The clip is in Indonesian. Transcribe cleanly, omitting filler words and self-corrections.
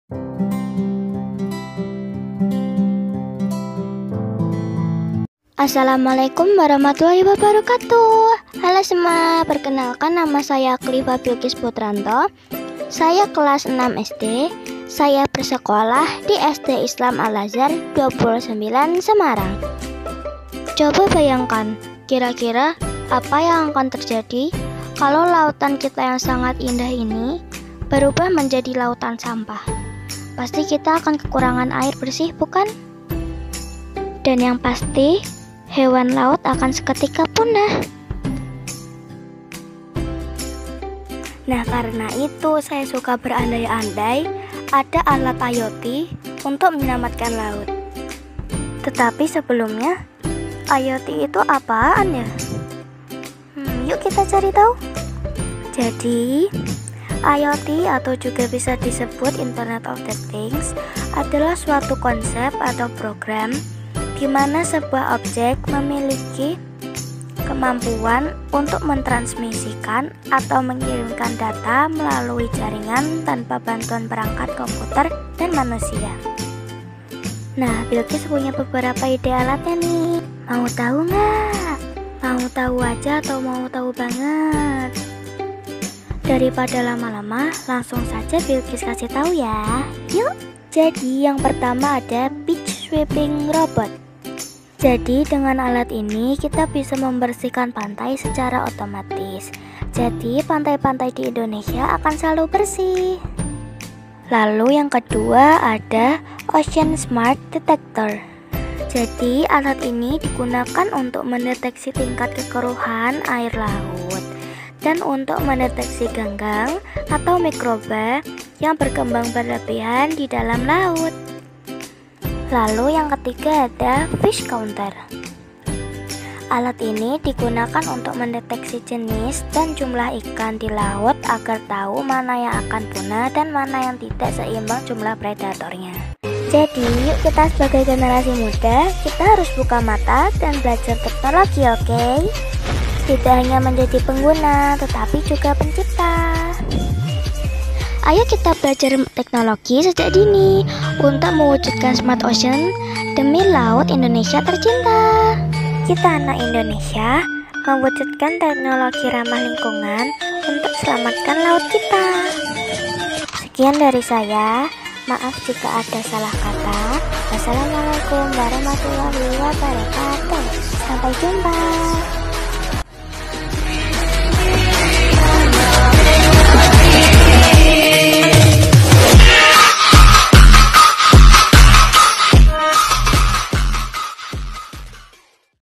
Assalamualaikum warahmatullahi wabarakatuh. Halo semua, perkenalkan nama saya Cliva Bilkis Putranto. Saya kelas 6 SD. Saya bersekolah di SD Islam Al-Azhar 29 Semarang. Coba bayangkan, kira-kira apa yang akan terjadi kalau lautan kita yang sangat indah ini berubah menjadi lautan sampah? Pasti kita akan kekurangan air bersih, bukan? Dan yang pasti, hewan laut akan seketika punah. Nah, karena itu saya suka berandai-andai ada alat IoT untuk menyelamatkan laut. Tetapi sebelumnya, IoT itu apaan ya? Yuk kita cari tahu. Jadi, IoT atau juga bisa disebut Internet of the Things adalah suatu konsep atau program di mana sebuah objek memiliki kemampuan untuk mentransmisikan atau mengirimkan data melalui jaringan tanpa bantuan perangkat komputer dan manusia. Nah, Bilkis punya beberapa ide alatnya nih. Mau tahu nggak? Mau tahu aja atau mau tahu banget? Daripada lama-lama, langsung saja Bilkis kasih tahu ya. Yuk! Jadi yang pertama ada beach sweeping robot. Jadi dengan alat ini kita bisa membersihkan pantai secara otomatis. Jadi pantai-pantai di Indonesia akan selalu bersih. Lalu yang kedua ada Ocean Smart Detector. Jadi alat ini digunakan untuk mendeteksi tingkat kekeruhan air laut dan untuk mendeteksi ganggang atau mikroba yang berkembang berlebihan di dalam laut. Lalu yang ketiga ada fish counter. Alat ini digunakan untuk mendeteksi jenis dan jumlah ikan di laut agar tahu mana yang akan punah dan mana yang tidak seimbang jumlah predatornya. Jadi yuk kita sebagai generasi muda, kita harus buka mata dan belajar teknologi, oke? Tidak hanya menjadi pengguna, tetapi juga pencipta. Ayo kita belajar teknologi sejak dini untuk mewujudkan smart ocean demi laut Indonesia tercinta. Kita anak Indonesia mewujudkan teknologi ramah lingkungan untuk selamatkan laut kita. Sekian dari saya, maaf jika ada salah kata. Wassalamualaikum warahmatullahi wabarakatuh. Sampai jumpa.